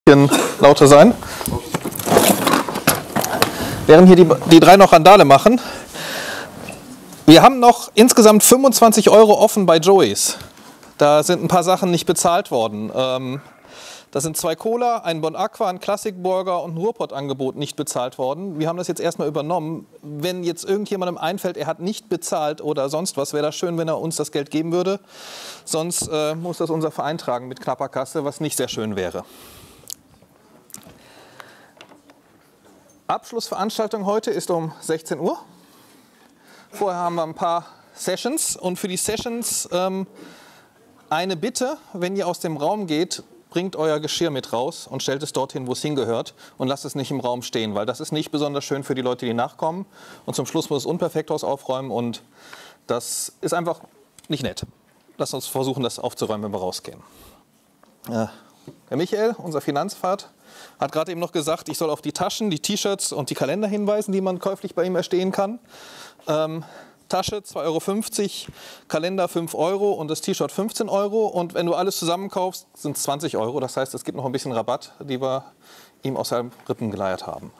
Lauter sein. Während hier die drei noch Randale machen. Wir haben noch insgesamt 25 € offen bei Joey's. Da sind ein paar Sachen nicht bezahlt worden. Da sind 2 Cola, ein Bon Aqua, ein Classic Burger und ein Ruhrpott-Angebot nicht bezahlt worden. Wir haben das jetzt erstmal übernommen. Wenn jetzt irgendjemandem einfällt, er hat nicht bezahlt oder sonst was, wäre das schön, wenn er uns das Geld geben würde. Sonst muss das unser Verein tragen mit knapper Kasse, was nicht sehr schön wäre. Abschlussveranstaltung heute ist um 16 Uhr. Vorher haben wir ein paar Sessions und für die Sessions eine Bitte, wenn ihr aus dem Raum geht, bringt euer Geschirr mit raus und stellt es dorthin, wo es hingehört und lasst es nicht im Raum stehen, weil das ist nicht besonders schön für die Leute, die nachkommen. Und zum Schluss muss das Unperfekthaus aufräumen und das ist einfach nicht nett. Lasst uns versuchen, das aufzuräumen, wenn wir rausgehen. Der Michael, unser Finanzfahrt, hat gerade eben noch gesagt, ich soll auf die Taschen, die T-Shirts und die Kalender hinweisen, die man käuflich bei ihm erstehen kann. Tasche 2,50 €, Kalender 5 € und das T-Shirt 15 €. Und wenn du alles zusammenkaufst, sind es 20 €. Das heißt, es gibt noch ein bisschen Rabatt, die wir ihm aus seinen Rippen geleiert haben.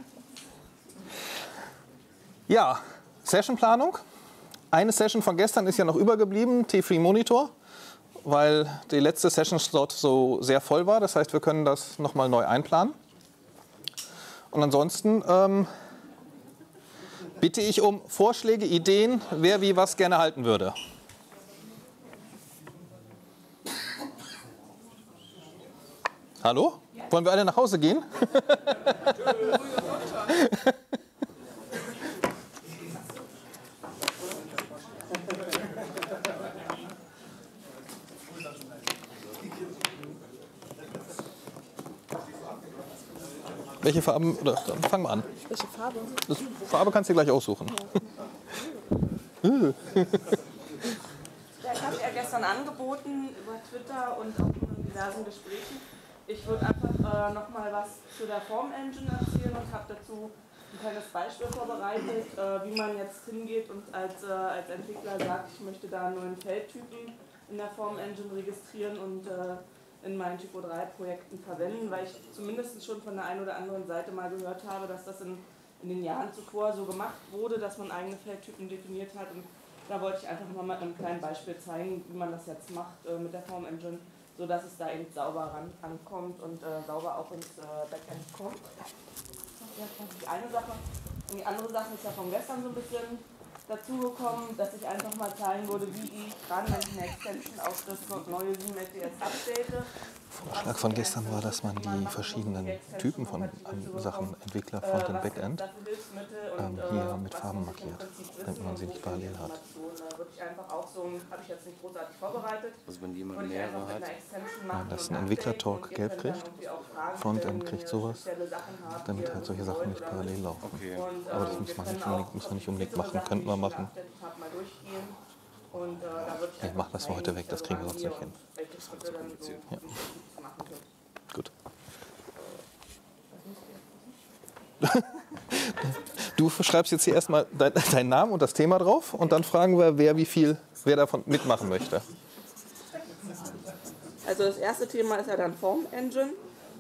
Ja, Sessionplanung. Eine Session von gestern ist ja noch übergeblieben, T-Free Monitor, weil die letzte Session-Slot so sehr voll war. Das heißt, wir können das nochmal neu einplanen. Und ansonsten bitte ich um Vorschläge, Ideen, wer wie was gerne halten würde. Hallo? Wollen wir alle nach Hause gehen? Welche Farben? Oder, dann fangen wir an. Welche Farbe? Das Farbe kannst du dir gleich aussuchen. Ja. Ich habe ja gestern angeboten über Twitter und auch in diversen Gesprächen. Ich würde einfach nochmal was zu der Form Engine erzählen und habe dazu ein kleines Beispiel vorbereitet, wie man jetzt hingeht und als Entwickler sagt, ich möchte da nur einen Feldtypen in der Form Engine registrieren und in meinen Typo 3 Projekten verwenden, weil ich zumindest schon von der einen oder anderen Seite mal gehört habe, dass das in den Jahren zuvor so gemacht wurde, dass man eigene Feldtypen definiert hat, und da wollte ich einfach mal mit einem kleinen Beispiel zeigen, wie man das jetzt macht mit der Form Engine, sodass es da eben sauber ankommt und sauber auch ins Backend kommt. Das ist die eine Sache. Und die andere Sache ist ja von gestern so ein bisschen dazugekommen, dass ich einfach mal zeigen würde, wie ich gerade wenn ich eine Extension auf das neue Vim.js update. Vorschlag von gestern war, dass man die verschiedenen Typen von Sachen Entwickler, Frontend, Backend hier mit Farben markiert, damit man sie nicht parallel hat. Habe ich jetzt nicht großartig vorbereitet. Also wenn jemand mehrere hat. Ja, dass ein Entwickler-Talk gelb kriegt, Frontend kriegt sowas, damit halt solche Sachen nicht parallel laufen. Okay. Aber das muss man nicht unbedingt machen, könnten wir machen. Ich mach das für heute weg, das kriegen wir sonst nicht hin. Ja. Gut. Du schreibst jetzt hier erstmal deinen Namen und das Thema drauf und dann fragen wir, wer davon mitmachen möchte. Also das erste Thema ist ja dann Form Engine.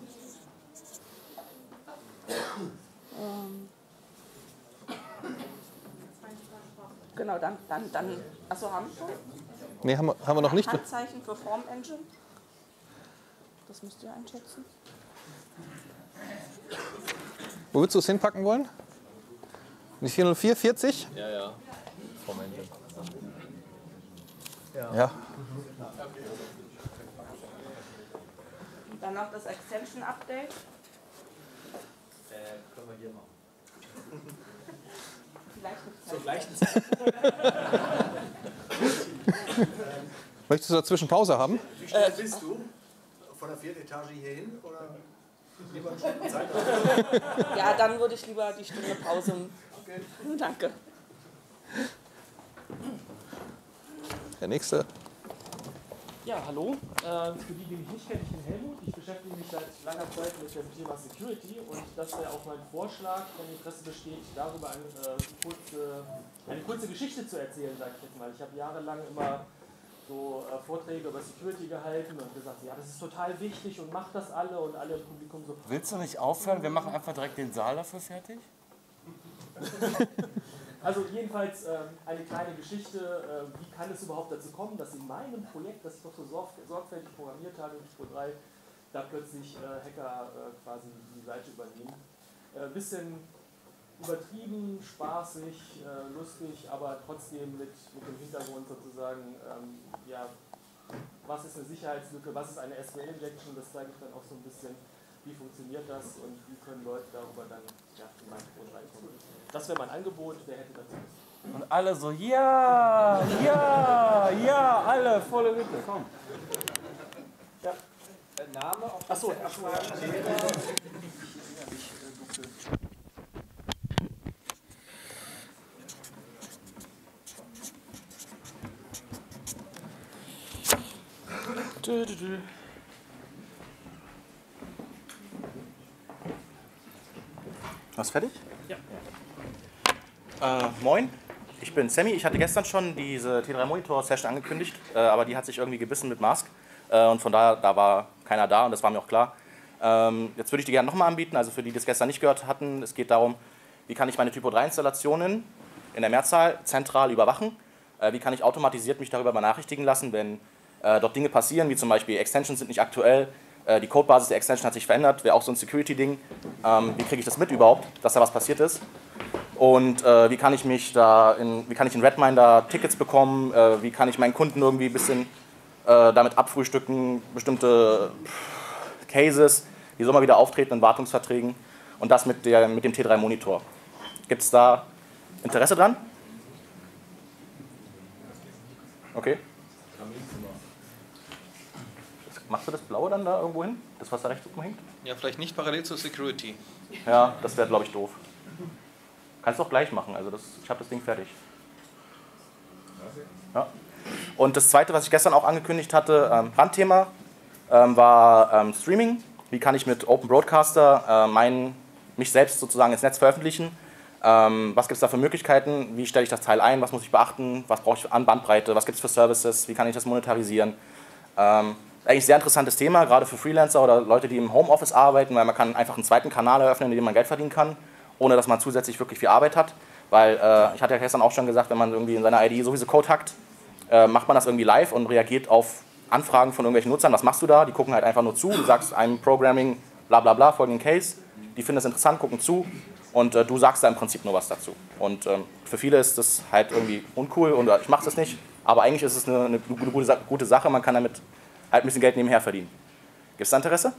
Genau, dann. Achso, haben wir schon? Nee, haben wir noch nicht. Handzeichen für Form Engine. Das müsst ihr einschätzen. Wo würdest du es hinpacken wollen? Die 404, 40? Ja. Form Engine. Ja. Dann noch das Extension Update. Können wir hier machen. Zur gleichen Zeit. Möchtest du dazwischen Pause haben? Wie schnell bist du? Von der 4. Etage hier hin? Oder lieber eine Stunde Zeit? Ja, dann würde ich lieber die Stunde Pause. Okay. Danke. Der nächste. Ja, hallo. Für die mich nicht kennen, ich bin Helmut. Ich beschäftige mich seit langer Zeit mit dem Thema Security und das wäre auch mein Vorschlag, wenn Interesse besteht, darüber eine kurze Geschichte zu erzählen, sage ich jetzt mal. Ich habe jahrelang immer so Vorträge über Security gehalten und gesagt, ja, das ist total wichtig und macht das alle und alle im Publikum so. Willst du nicht aufhören? Wir machen einfach direkt den Saal dafür fertig. Also jedenfalls eine kleine Geschichte, wie kann es überhaupt dazu kommen, dass in meinem Projekt, das ich doch so sorgfältig programmiert habe, in Typo 3, da plötzlich Hacker quasi die Seite übernehmen. Bisschen übertrieben, spaßig, lustig, aber trotzdem mit dem Hintergrund sozusagen, ja, was ist eine Sicherheitslücke, was ist eine SQL-Injection, das zeige ich dann auch so ein bisschen, wie funktioniert das und wie können Leute darüber dann in mein Code reinkommen. Das wäre mein Angebot, wer hätte dazu Lust? Und alle so, ja, ja, ja, alle, volle Hütte, komm. Ja. Name auf Achso, Hast du fertig? Ja. Moin, ich bin Sammy. Ich hatte gestern schon diese T3 Monitor Session angekündigt, aber die hat sich irgendwie gebissen mit Mask und von daher da war keiner da und das war mir auch klar. Jetzt würde ich die gerne nochmal anbieten, also für die, die das gestern nicht gehört hatten. Es geht darum, wie kann ich meine Typo 3 Installationen in der Mehrzahl zentral überwachen? Wie kann ich automatisiert mich darüber benachrichtigen lassen, wenn dort Dinge passieren, wie zum Beispiel Extensions sind nicht aktuell, die Codebasis der Extension hat sich verändert, wäre auch so ein Security-Ding. Wie kriege ich das mit überhaupt, dass da was passiert ist? Und wie kann ich in Redmine Tickets bekommen? Wie kann ich meinen Kunden irgendwie ein bisschen damit abfrühstücken? Bestimmte Cases, die so mal wieder auftreten in Wartungsverträgen. Und das mit dem T3 Monitor. Gibt es da Interesse dran? Okay. Machst du das Blaue dann da irgendwo hin? Das, was da rechts oben hängt? Ja, vielleicht nicht parallel zur Security. Ja, das wäre, glaube ich, doof. Kannst du auch gleich machen, also ich habe das Ding fertig. Ja. Und das Zweite, was ich gestern auch angekündigt hatte, Randthema, war Streaming. Wie kann ich mit Open Broadcaster mich selbst sozusagen ins Netz veröffentlichen? Was gibt es da für Möglichkeiten? Wie stelle ich das Teil ein? Was muss ich beachten? Was brauche ich an Bandbreite? Was gibt es für Services? Wie kann ich das monetarisieren? Eigentlich ein sehr interessantes Thema, gerade für Freelancer oder Leute, die im Homeoffice arbeiten, weil man kann einfach einen zweiten Kanal eröffnen, in dem man Geld verdienen kann, ohne dass man zusätzlich wirklich viel Arbeit hat. Weil ich hatte ja gestern auch schon gesagt, wenn man irgendwie in seiner ID sowieso Code hackt, macht man das irgendwie live und reagiert auf Anfragen von irgendwelchen Nutzern. Was machst du da? Die gucken halt einfach nur zu. Du sagst einem Programming, bla bla bla, folgenden Case. Die finden das interessant, gucken zu und du sagst da im Prinzip nur was dazu. Und für viele ist das halt irgendwie uncool und ich mache das nicht. Aber eigentlich ist es eine gute Sache. Man kann damit halt ein bisschen Geld nebenher verdienen. Gibt es da Interesse?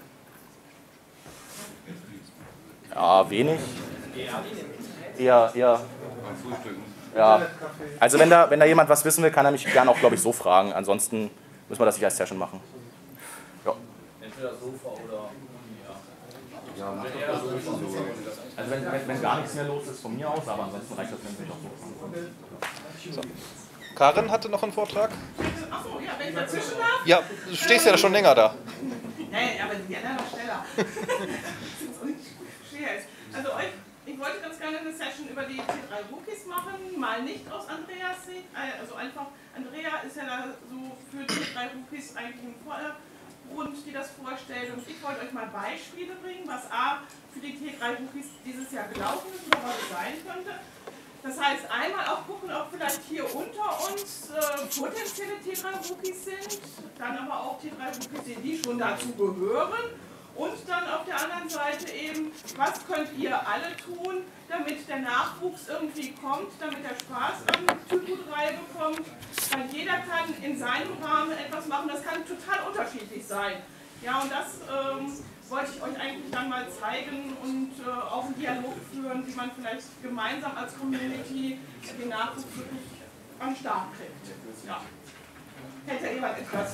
Ja, wenig. Eher. Ja. Also wenn da jemand was wissen will, kann er mich gerne auch, glaube ich, so fragen. Ansonsten müssen wir das nicht als Session machen. Ja. Entweder Sofa oder Ja, also wenn gar nichts mehr los ist von mir aus, aber ansonsten reicht das natürlich auch so. Karin hatte noch einen Vortrag. Achso, ja, wenn ich dazwischen darf. Ja, du stehst ja schon länger da. Nein, aber die anderen noch schneller. Das ist so schwer ist. Also ich wollte ganz gerne eine Session über die T3 Rookies machen, mal nicht aus Andreas Sicht. Also einfach, Andrea ist ja da so für T3 Rookies eigentlich im Vordergrund, die das vorstellt. Und ich wollte euch mal Beispiele bringen, was A für die T3 Rookies dieses Jahr gelaufen ist oder was es sein könnte. Das heißt, einmal auch gucken, ob vielleicht hier unter uns potenzielle T3-Rookies sind, dann aber auch T3-Rookies, die schon dazu gehören. Und dann auf der anderen Seite eben, was könnt ihr alle tun, damit der Nachwuchs irgendwie kommt, damit er Spaß an Typo 3 bekommt. Weil jeder kann in seinem Rahmen etwas machen, das kann total unterschiedlich sein. Ja, und das wollte ich euch eigentlich dann mal zeigen und auch einen Dialog führen, wie man vielleicht gemeinsam als Community den Nachwuchs wirklich am Start kriegt. Ja. Hätte ja jemand etwas?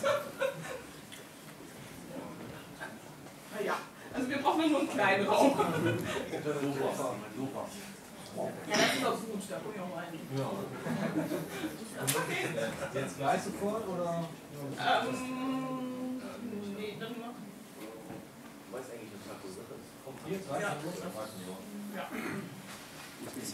Naja, also wir brauchen nur einen kleinen Raum. Ja, das ist auch gut, da komme ich auch rein. Ja. Okay. Jetzt gleich sofort oder? Nee, dann noch. weiß eigentlich nicht, was das ist. Hier, 30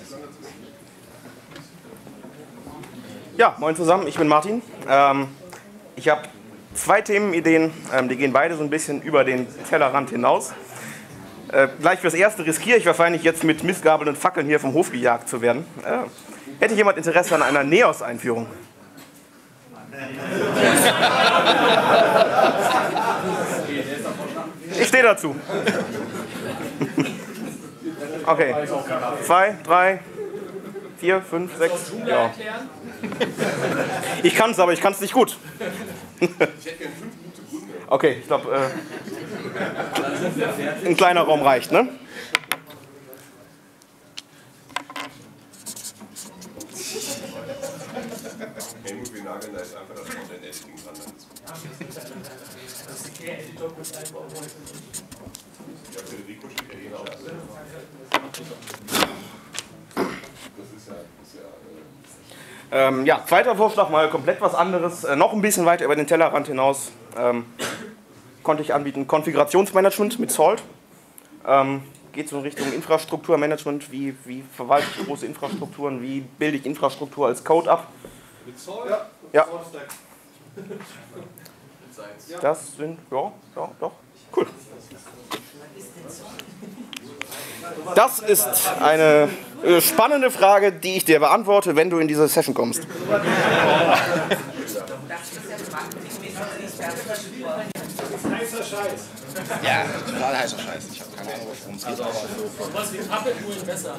Ja, moin zusammen, ich bin Martin. Ich habe 2 Themenideen, die gehen beide so ein bisschen über den Tellerrand hinaus. Gleich fürs Erste riskiere ich wahrscheinlich jetzt mit Mistgabeln und Fackeln hier vom Hof gejagt zu werden. Hätte jemand Interesse an einer NEOS-Einführung? Ich stehe dazu. Okay. 2, 3, 4, 5, 6. Ja. Ich kann es, aber ich kann es nicht gut. Okay, ich glaube, ein kleiner Raum reicht, ne? Helmut, wir nageln da jetzt einfach das Content-Editing dran. Ja, Federico steht ja eh noch. Ja, zweiter Vorschlag, mal komplett was anderes, noch ein bisschen weiter über den Tellerrand hinaus. Konnte ich anbieten, Konfigurationsmanagement mit Salt. Geht so in Richtung Infrastrukturmanagement, wie verwalte ich große Infrastrukturen, wie bilde ich Infrastruktur als Code ab. Mit Salt? Ja. Das sind, ja, doch, cool. Das ist eine spannende Frage, die ich dir beantworte, wenn du in diese Session kommst. Heißer Scheiß. Ja, total heißer Scheiß. Ich habe keine Ahnung, worum es geht. Sowas wie Puppet, nur in besser.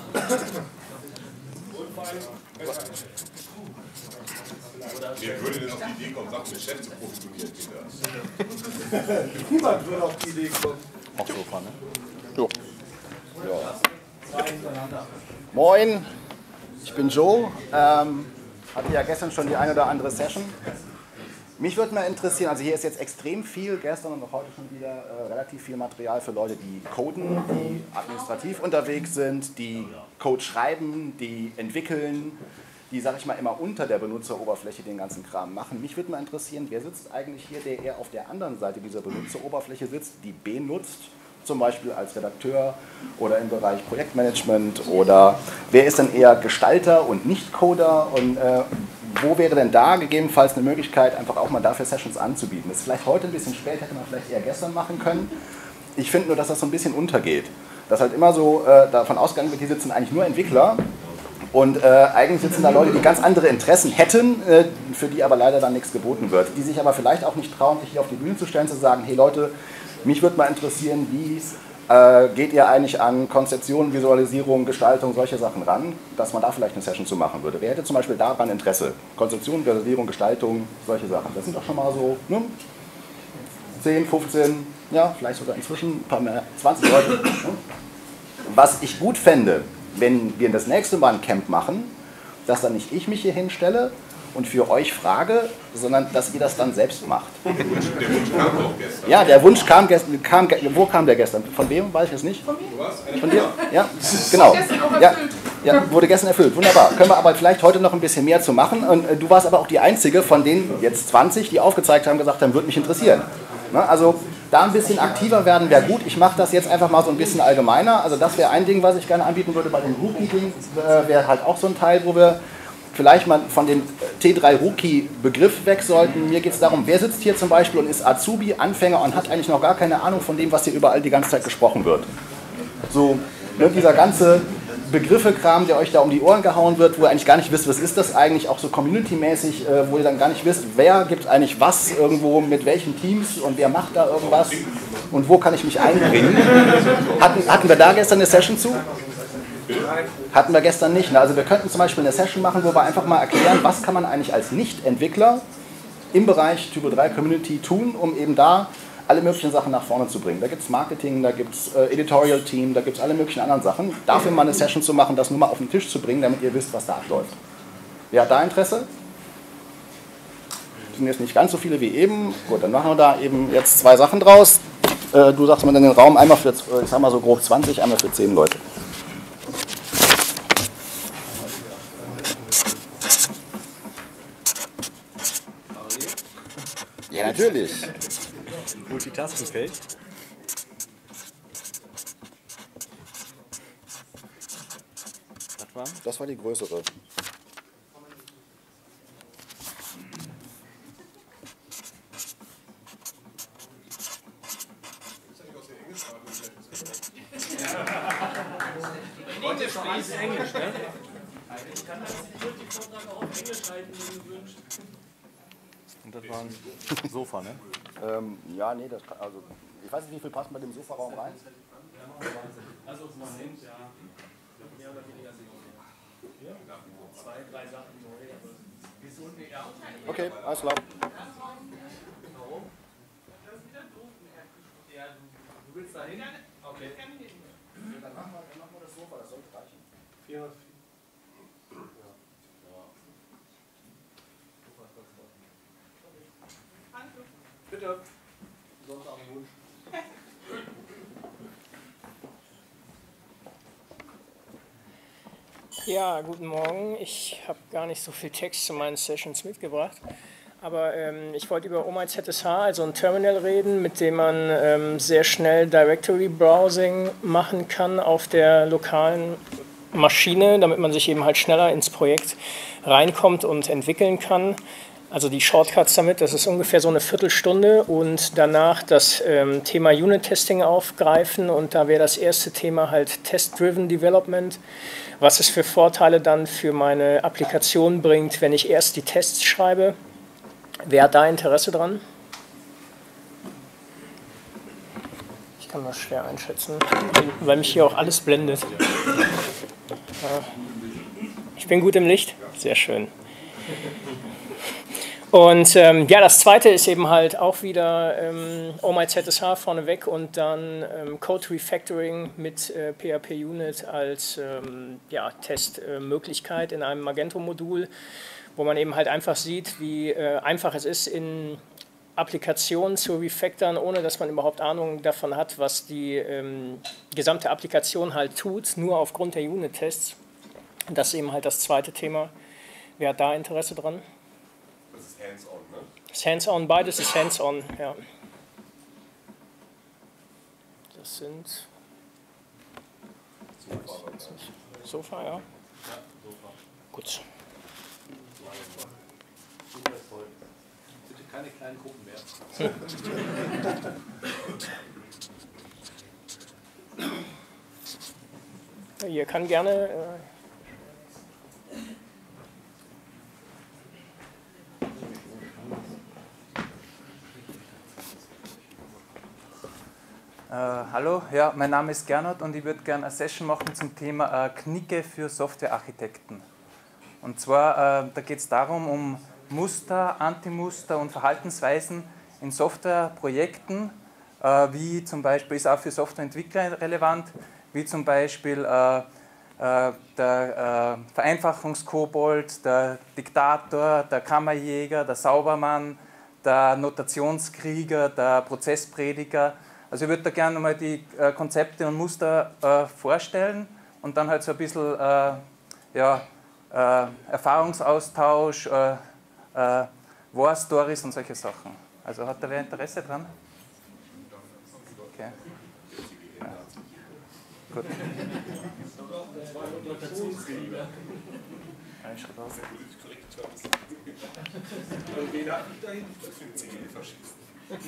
Wer würde denn auf die Idee kommen, Sachen mit Chef zu profitionieren, Kinder? Niemand würde auf die Idee kommen. Auch so, ne? Jo. Ja. Moin, ich bin Joe. Hatte ja gestern schon die eine oder andere Session. Mich würde mal interessieren, also hier ist jetzt extrem viel, gestern und auch heute schon wieder relativ viel Material für Leute, die coden, die administrativ unterwegs sind, die Code schreiben, die entwickeln, die, sag ich mal, immer unter der Benutzeroberfläche den ganzen Kram machen. Mich würde mal interessieren, wer sitzt eigentlich hier, der eher auf der anderen Seite dieser Benutzeroberfläche sitzt, die benutzt, zum Beispiel als Redakteur oder im Bereich Projektmanagement, oder wer ist denn eher Gestalter und nicht Coder, und wo wäre denn da gegebenenfalls eine Möglichkeit, einfach auch mal dafür Sessions anzubieten? Das ist vielleicht heute ein bisschen spät, hätte man vielleicht eher gestern machen können. Ich finde nur, dass das so ein bisschen untergeht. Dass halt immer so davon ausgegangen wird, hier sitzen eigentlich nur Entwickler und eigentlich sitzen da Leute, die ganz andere Interessen hätten, für die aber leider dann nichts geboten wird. Die sich aber vielleicht auch nicht trauen, sich hier auf die Bühne zu stellen, zu sagen, hey Leute, mich würde mal interessieren, wie geht ihr eigentlich an Konzeption, Visualisierung, Gestaltung, solche Sachen ran, dass man da vielleicht eine Session zu machen würde. Wer hätte zum Beispiel daran Interesse? Konzeption, Visualisierung, Gestaltung, solche Sachen. Das sind doch schon mal so 10, 15, ja, vielleicht sogar inzwischen ein paar mehr, 20 Leute. Was ich gut fände, wenn wir das nächste Mal ein Camp machen, dass dann nicht ich mich hier hinstelle und für euch frage, sondern dass ihr das dann selbst macht. Der Wunsch kam auch gestern. Ja, der Wunsch kam gestern. Wo kam der gestern? Von wem? Weiß ich es nicht. Von mir. Von dir? Ja, genau. Ja, wurde gestern erfüllt. Wunderbar. Können wir aber vielleicht heute noch ein bisschen mehr zu machen. Und du warst aber auch die Einzige von den jetzt 20, die aufgezeigt haben, gesagt haben, würde mich interessieren. Also da ein bisschen aktiver werden wäre gut. Ich mache das jetzt einfach mal so ein bisschen allgemeiner. Also das wäre ein Ding, was ich gerne anbieten würde. Bei dem Group-Meeting wäre halt auch so ein Teil, wo wir vielleicht mal von dem T3-Rookie-Begriff weg sollten. Mir geht es darum, wer sitzt hier zum Beispiel und ist Azubi, Anfänger und hat eigentlich noch gar keine Ahnung von dem, was hier überall die ganze Zeit gesprochen wird. So, dieser ganze Begriffe-Kram, der euch da um die Ohren gehauen wird, wo ihr eigentlich gar nicht wisst, was ist das eigentlich, auch so community-mäßig, wo ihr dann gar nicht wisst, wer gibt eigentlich was irgendwo, mit welchen Teams und wer macht da irgendwas und wo kann ich mich einbringen. Hatten wir da gestern eine Session zu? Hatten wir gestern nicht. Also wir könnten zum Beispiel eine Session machen, wo wir einfach mal erklären, was kann man eigentlich als Nicht-Entwickler im Bereich Typo 3 Community tun, um eben da alle möglichen Sachen nach vorne zu bringen. Da gibt es Marketing, da gibt es Editorial Team, da gibt es alle möglichen anderen Sachen. Dafür mal eine Session zu machen, das nur mal auf den Tisch zu bringen, damit ihr wisst, was da abläuft. Wer hat da Interesse? Das sind jetzt nicht ganz so viele wie eben. Gut, dann machen wir da eben jetzt 2 Sachen draus. Du sagst mal in den Raum, einmal für, ich sag mal so grob 20, einmal für 10 Leute. Ja, natürlich. Multitaskingfähig. Das war die größere. ist doch alles Englisch, ne? Ich kann das Security-Vortrag auch auf Englisch halten, wenn du wünschst. Und das war ein Sofa, ne? Ja, nee, das kann, also ich weiß nicht, wie viel passt bei dem Sofaraum rein. Also im Moment, ja. Mehr oder weniger sekundär. Ja? 2, 3 Sachen neu. Okay, alles klar. Warum? Das ist wieder doof. Ja, du willst da hin? Okay. Dann machen wir das Sofa, das sollte reichen. 400. Bitte. Sonst auch ein Wunsch. Ja, guten Morgen. Ich habe gar nicht so viel Text zu meinen Sessions mitgebracht. Aber ich wollte über OMI-ZSH, also ein Terminal, reden, mit dem man sehr schnell Directory Browsing machen kann auf der lokalen Maschine, damit man sich eben halt schneller ins Projekt reinkommt und entwickeln kann. Also die Shortcuts damit, das ist ungefähr so eine Viertelstunde und danach das Thema Unit-Testing aufgreifen und da wäre das erste Thema halt Test-Driven Development, was es für Vorteile dann für meine Applikation bringt, wenn ich erst die Tests schreibe. Wer hat da Interesse dran? Ich kann das schwer einschätzen, weil mich hier auch alles blendet. Ich bin gut im Licht? Sehr schön. Und ja, das zweite ist eben halt auch wieder OMI-ZSH vorneweg und dann Code Refactoring mit PHP Unit als Testmöglichkeit in einem Magento-Modul, wo man eben halt einfach sieht, wie einfach es ist, in Applikationen zu refactoren, ohne dass man überhaupt Ahnung davon hat, was die gesamte Applikation halt tut, nur aufgrund der Unit-Tests. Das ist eben halt das zweite Thema. Wer hat da Interesse dran? Das ist hands-on, ne? Das ist hands-on, beides ist hands-on, ja. Das sind Sofa, ja. Gut. Bitte keine kleinen Gruppen mehr. Ihr kann gerne hallo, ja, mein Name ist Gernot und ich würde gerne eine Session machen zum Thema Knicke für Softwarearchitekten. Und zwar, da geht es darum, um Muster, Antimuster und Verhaltensweisen in Softwareprojekten, wie zum Beispiel, ist auch für Softwareentwickler relevant, wie zum Beispiel der Vereinfachungskobold, der Diktator, der Kammerjäger, der Saubermann, der Notationskrieger, der Prozessprediger. Also ich würde da gerne mal die Konzepte und Muster vorstellen und dann halt so ein bisschen Erfahrungsaustausch, War Stories und solche Sachen. Also hat da wer Interesse dran? Okay. Ja. Gut. Ein Schritt raus. Und wen hat mich dahin? Das sind Zivilfaschisten.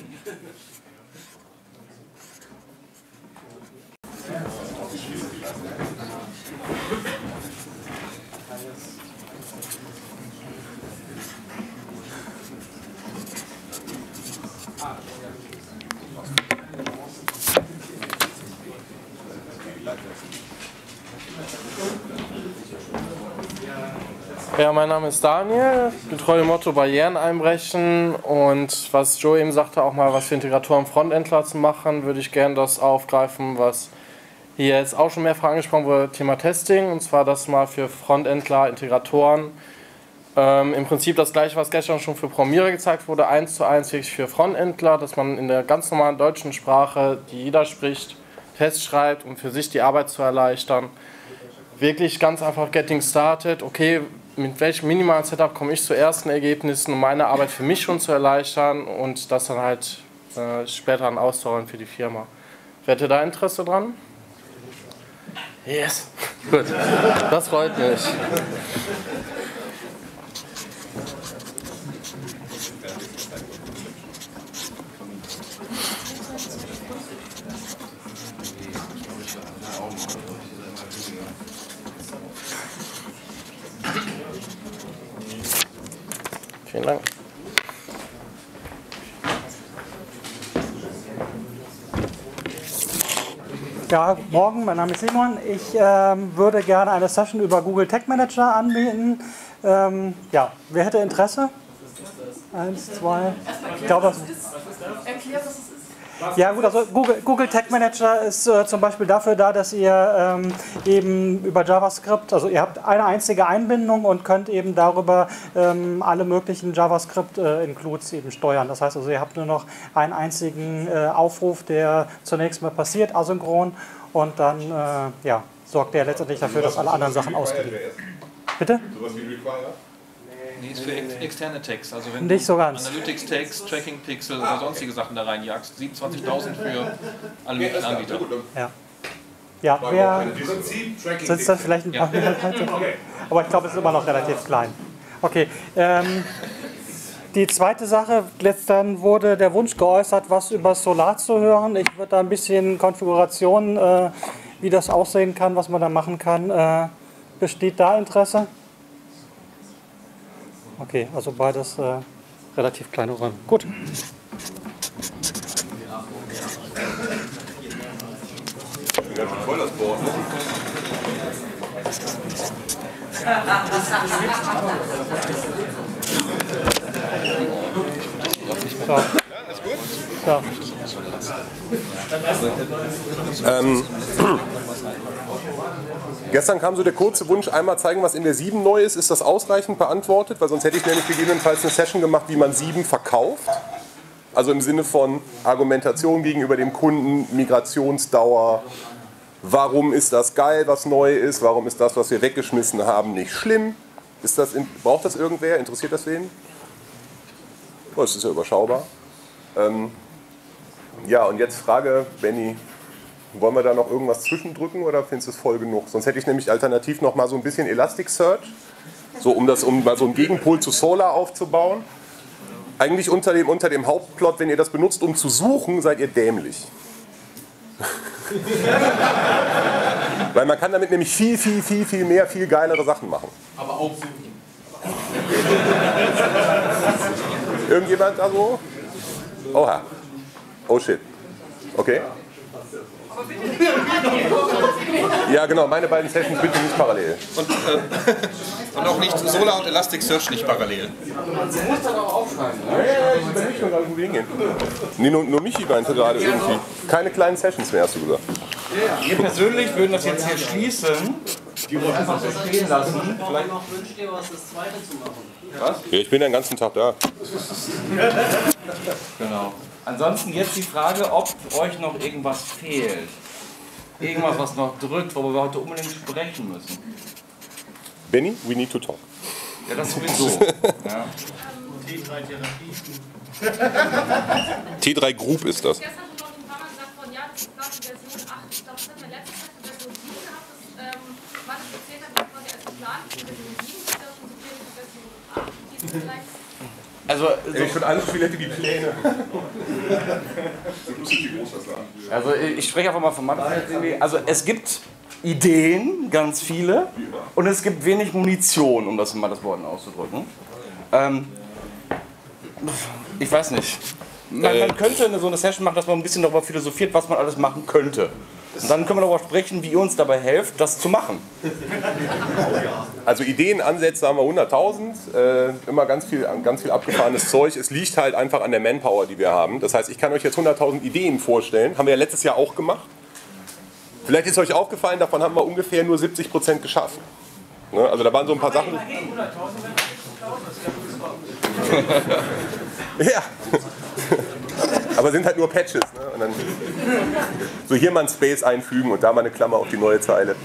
Ja, mein Name ist Daniel, betreue Motto Barrieren einbrechen und was Joe eben sagte, auch mal was für Integratoren Frontendler zu machen, würde ich gerne das aufgreifen, was hier jetzt auch schon mehrfach angesprochen wurde, Thema Testing, und zwar das mal für Frontendler, Integratoren. Im Prinzip das gleiche, was gestern schon für Programmierer gezeigt wurde, 1:1 wirklich für Frontendler, dass man in der ganz normalen deutschen Sprache, die jeder spricht, Tests schreibt, um für sich die Arbeit zu erleichtern. Wirklich ganz einfach getting started, okay, mit welchem minimalen Setup komme ich zu ersten Ergebnissen, um meine Arbeit für mich schon zu erleichtern und das dann halt später dann auszurollen für die Firma. Wer hätte da Interesse dran? Yes, gut, das freut mich. Vielen Dank. Ja, morgen, mein Name ist Simon. Ich würde gerne eine Session über Google Tag Manager anbieten. Ja, wer hätte Interesse? 1, 2. Ich glaube, Erklär, was es ist. ja gut, also Google Tag Manager ist zum Beispiel dafür da, dass ihr eben über JavaScript, also ihr habt eine einzige Einbindung und könnt eben darüber alle möglichen JavaScript-Includes eben steuern. Das heißt also, ihr habt nur noch einen einzigen Aufruf, der zunächst mal passiert, asynchron, und dann ja, sorgt der letztendlich dafür, dass alle anderen Sachen ausgehen. Bitte? Sowas wie Require? Nee, ist für externe Tags. Also wenn Nicht so ganz. Analytics Tags, Tracking Pixel oder sonstige Sachen da reinjagst, 27.000 für alle möglichen Anbieter. Ja. Ja, wer sitzt da vielleicht ein paar mehr Leute? Aber ich glaube, es ist immer noch relativ klein. Okay. Die zweite Sache, dann wurde der Wunsch geäußert, was über Solar zu hören. Ich würde da ein bisschen Konfiguration, wie das aussehen kann, was man da machen kann. Besteht da Interesse? Okay, also beides relativ kleine Räume. Gut. Ja, schon voll das Board, ne? Ja. Alles gut? Ja. Gestern kam so der kurze Wunsch, einmal zeigen, was in der 7 neu ist. Ist das ausreichend beantwortet? Weil sonst hätte ich nämlich gegebenenfalls eine Session gemacht, wie man 7 verkauft. Also im Sinne von Argumentation gegenüber dem Kunden, Migrationsdauer. Warum ist das geil, was neu ist? Warum ist das, was wir weggeschmissen haben, nicht schlimm? Ist das braucht das irgendwer? Interessiert das wen? Oh, das ist ja überschaubar. Ja, und jetzt Frage, Benny. Wollen wir da noch irgendwas zwischendrücken oder findest du es voll genug? Sonst hätte ich nämlich alternativ noch mal so ein bisschen Elasticsearch, so um mal so einen Gegenpol zu Solar aufzubauen. Eigentlich unter dem Hauptplot, wenn ihr das benutzt, um zu suchen, seid ihr dämlich. Weil man kann damit nämlich viel mehr, viel geilere Sachen machen. Aber auch suchen. Irgendjemand da so? Oha. Oh shit. Okay. Ja, genau, meine beiden Sessions bitte nicht parallel. Und auch nicht Solar und Elasticsearch nicht parallel. Du musst dann auch aufschreiben. Ja, ich will nicht schon irgendwo hingehen. Nee, nur Michi meinte gerade irgendwie. Keine kleinen Sessions mehr, hast du gesagt. Wir persönlich würden das jetzt hier schließen. Die wollen einfach so stehen lassen. Vielleicht noch wünscht ihr was, das zweite zu machen. Was? Ja, ich bin den ganzen Tag da. Genau. Ansonsten jetzt die Frage, ob euch noch irgendwas fehlt. Irgendwas, was noch drückt, worüber wir heute unbedingt sprechen müssen. Benny, we need to talk. Ja, das sowieso. Ja. T3 Group ist das. Gestern wurde noch ein paar Mal gesagt worden, ja, das ist quasi Version 8. Ich glaube, das hatten wir letztes Mal für Version 7 gehabt, dass man das erzählt hat, was quasi als Plan für Version 7 ist, ja schon so viel für Version 8. Die sind vielleicht Also, ich schon alles viel hätte die Pläne. Also ich spreche einfach mal von meiner Seite. Also es gibt Ideen, ganz viele, und es gibt wenig Munition, um das mal das Wort auszudrücken. Ich weiß nicht. Man könnte so eine Session machen, dass man ein bisschen darüber philosophiert, was man alles machen könnte. Und dann können wir darüber sprechen, wie ihr uns dabei helft, das zu machen. Also Ideen, Ansätze haben wir 100.000, immer ganz viel abgefahrenes Zeug. Es liegt halt einfach an der Manpower, die wir haben. Das heißt, ich kann euch jetzt 100.000 Ideen vorstellen. Haben wir ja letztes Jahr auch gemacht. Vielleicht ist euch aufgefallen, davon haben wir ungefähr nur 70% geschafft. Ne? Also da waren so ein paar Sachen. Ja. Aber sind halt nur Patches. Ne? Und dann so hier mal ein Space einfügen und da mal eine Klammer auf die neue Zeile.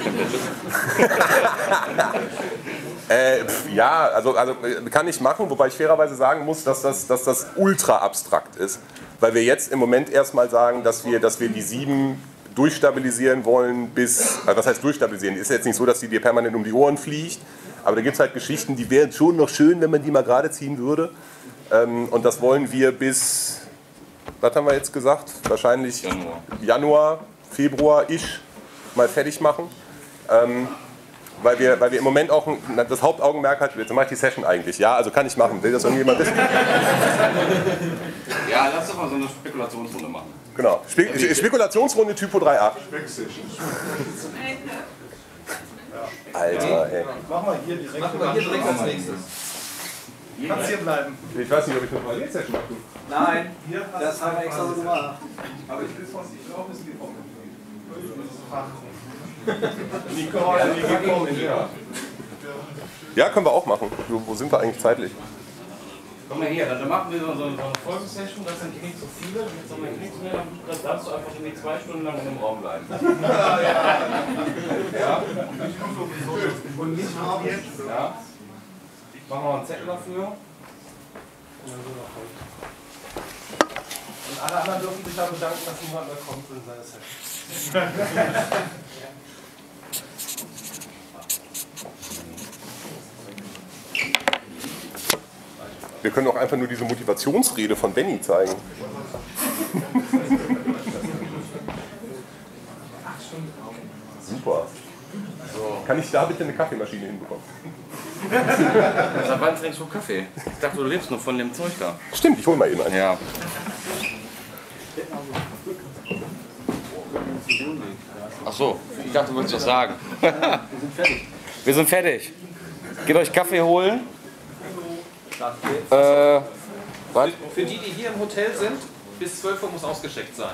Ja, also kann ich machen, wobei ich fairerweise sagen muss, dass das ultra abstrakt ist. Weil wir jetzt im Moment erstmal sagen, dass wir die 7 durchstabilisieren wollen bis, also was heißt durchstabilisieren? Ist jetzt nicht so, dass die dir permanent um die Ohren fliegt, aber da gibt es halt Geschichten, die wären schon noch schön, wenn man die mal gerade ziehen würde. Und das wollen wir bis, was haben wir jetzt gesagt? Wahrscheinlich Januar, Februar-ish mal fertig machen. Weil wir im Moment auch das Hauptaugenmerk hat, jetzt mache ich die Session eigentlich. Ja, also kann ich machen. Will das irgendjemand wissen? Ja, lass doch mal so eine Spekulationsrunde machen. Genau. Spekulationsrunde Typo 3a. Alter, ey. Machen wir hier direkt als nächstes. Kannst hier bleiben. Ich weiß nicht, ob ich eine Parallelsession mache. Nein, das haben wir extra so gemacht. Aber ich will fast nicht glauben, dass die kommen. Ja, können wir auch machen. Wo sind wir eigentlich zeitlich? Komm mal her, dann machen wir so eine Folgesession, das sind nicht so viele, jetzt haben wir nichts mehr, dann darfst du einfach irgendwie 2 Stunden lang in dem Raum bleiben. Ja. Und nicht haben jetzt. Ja. Machen wir einen Zettel dafür. Und alle anderen dürfen sich da bedanken, dass niemand mehr kommt in seine Session. Wir können auch einfach nur diese Motivationsrede von Benny zeigen. Super. So. Kann ich da bitte eine Kaffeemaschine hinbekommen? Seit wann trinkst du Kaffee? Ich dachte, du lebst nur von dem Zeug da. Stimmt, ich hol mal eben einen. Ja. Ach so, ich dachte, du wolltest was sagen. Wir sind fertig. Wir sind fertig. Geht euch Kaffee holen. Was? Für die, die hier im Hotel sind, bis 12 Uhr muss ausgeschickt sein.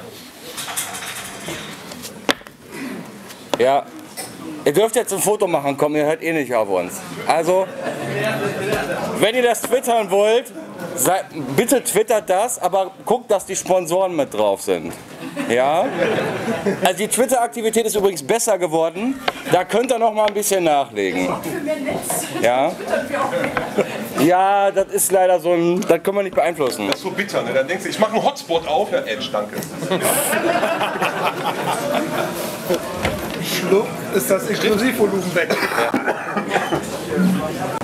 Ja. Ihr dürft jetzt ein Foto machen, komm, ihr hört eh nicht auf uns. Also, wenn ihr das twittern wollt, bitte twittert das, aber guckt, dass die Sponsoren mit drauf sind. Ja? Also die Twitter-Aktivität ist übrigens besser geworden. Da könnt ihr noch mal ein bisschen nachlegen. Ja? Ja, das ist leider so ein, das können wir nicht beeinflussen. Das ist so bitter, ne? Dann denkst du, ich mache einen Hotspot auf, ja, Edge, danke. Schluck ist das Exklusivvolumen weg. Ja.